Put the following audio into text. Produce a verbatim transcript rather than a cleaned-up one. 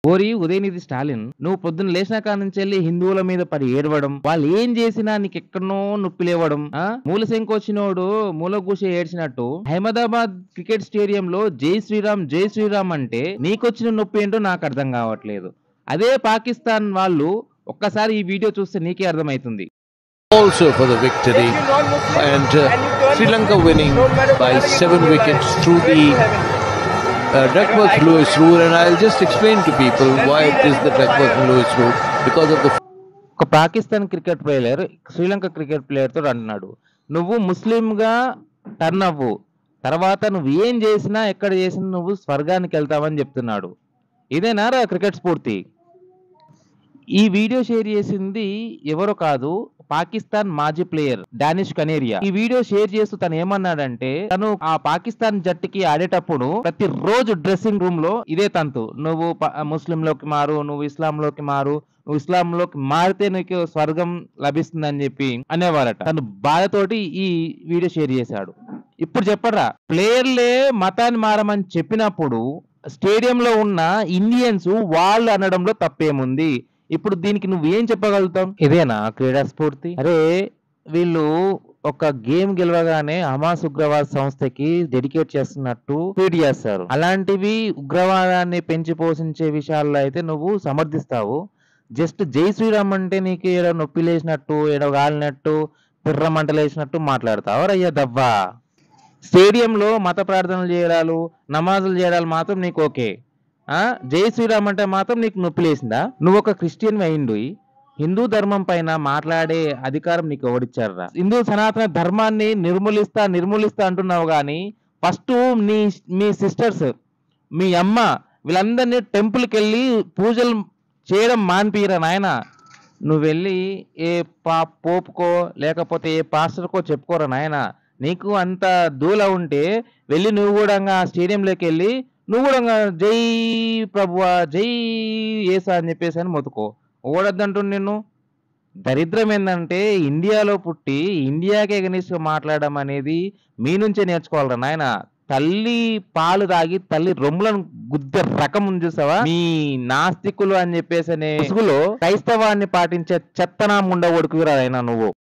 ఓరి ఉదయనిధి స్టాలిన్, నువ్వు పొద్దున్న లేచిన కాడ నుంచి వెళ్ళి హిందువుల మీద పడి ఏడవడం, వాళ్ళు ఏం చేసినా నీకు ఎక్కడనో నొప్పి లేవడం, ఆ మూల శంకొచ్చినోడు మూల కూసి ఏడ్చినట్టు అహ్మదాబాద్ క్రికెట్ స్టేడియంలో జై శ్రీరామ్ జై శ్రీరామ్ అంటే నీకొచ్చిన నొప్పి ఏంటో నాకు అర్థం కావట్లేదు. అదే పాకిస్తాన్ వాళ్ళు ఒక్కసారి ఈ వీడియో చూస్తే నీకే అర్థమవుతుంది. Also for the victory and uh, Sri Lanka winning by seven wickets through the uh, Duckworth-Lewis rule, and I'll just explain to people why it is the Duckworth-Lewis rule. Because of the ఒక Pakistan cricket player Sri Lanka cricket player తో అంటున్నాడు, నువ్వు ముస్లింగా turn అవ్వు, తర్వాత నువ్వు ఏం చేసినా ఎక్కడ చేసినా నువ్వు స్వర్గానికి వెళ్తావని చెప్తున్నాడు. ఇదేనారా క్రికెట్ స్ఫూర్తి? ఈ వీడియో షేర్ చేసింది ఎవరో కాదు, పాకిస్తాన్ మాజీ ప్లేయర్ డానిష్ కనేరియా. ఈ వీడియో షేర్ చేస్తూ తను ఏమన్నాడంటే, తను ఆ పాకిస్తాన్ జట్టుకి ఆడేటప్పుడు ప్రతి రోజు డ్రెస్సింగ్ రూమ్ లో ఇదే తంతు, నువ్వు ముస్లిం లోకి మారు, నువ్వు ఇస్లాం లోకి మారు, నువ్వు ఇస్లాం లోకి మారితే నీకు స్వర్గం లభిస్తుందని చెప్పి అనేవారట. తను బాధతోటి ఈ వీడియో షేర్ చేశాడు. ఇప్పుడు చెప్పరా, ప్లేయర్లే మతాన్ని మారమని చెప్పినప్పుడు స్టేడియంలో ఉన్న ఇండియన్స్ వాళ్ళు అనడంలో తప్పేముంది? ఇప్పుడు దీనికి నువ్వు ఏం చెప్పగలుగుతావు? ఇదేనా క్రీడా స్ఫూర్తి? అరే, వీళ్ళు ఒక గేమ్ గెలవగానే హమాస్ ఉగ్రవాద సంస్థకి డెడికేట్ చేస్తున్నట్టు ట్వీట్ చేస్తారు. అలాంటివి ఉగ్రవాదాన్ని పెంచి పోషించే విషయాల్లో అయితే నువ్వు సమర్థిస్తావు. జస్ట్ జై శ్రీరామ్ అంటే నీకు ఏదో నొప్పి లేచినట్టు, ఏదో గాలినట్టు, పిర్ర మంటలేసినట్టు మాట్లాడతావు. రయ్య దవ్వా, స్టేడియంలో మత ప్రార్థనలు చేయడాలు, నమాజులు చేయడాలు మాత్రం నీకు ఓకే, ఆ జై శ్రీరామ్ అంటే మాత్రం నీకు నొప్పి లేసిందా? నువ్వు ఒక క్రిస్టియన్ అయిండు, హిందూ ధర్మం పైన మాట్లాడే అధికారం నీకు ఎవరిచ్చారా? హిందూ సనాతన ధర్మాన్ని నిర్మూలిస్తా నిర్మూలిస్తా అంటున్నావు కానీ ఫస్ట్ నీ మీ సిస్టర్స్, మీ అమ్మ, వీళ్ళందరినీ టెంపుల్కి వెళ్ళి పూజలు చేయడం మాన్పిరా నాయన. నువ్వు వెళ్ళి ఏ పా పోపుకో లేకపోతే ఏ పాస్టర్కో చెప్పుకోరా నాయన. నీకు అంత దూల ఉంటే వెళ్ళి నువ్వు కూడా స్టేడియంలోకి వెళ్ళి నువ్వు కూడా జై ప్రభువా జై యేసా అని చెప్పేసి అని మొత్తుకో. ఓడద్దంటుండు నిన్ను. దరిద్రం ఏంటంటే ఇండియాలో పుట్టి ఇండియాకే గనిష్గా మాట్లాడడం అనేది మీ నుంచే నేర్చుకోవాలరా నాయన. తల్లి పాలు తాగి తల్లి రొమ్ములను గుద్ద రకం ఉంది చూసావా, మీ నాస్తికులు అని చెప్పేసి అనే ముసుగులో క్రైస్తవాన్ని పాటించే చెత్తనా ముండ ఒడుకురా అయినా నువ్వు.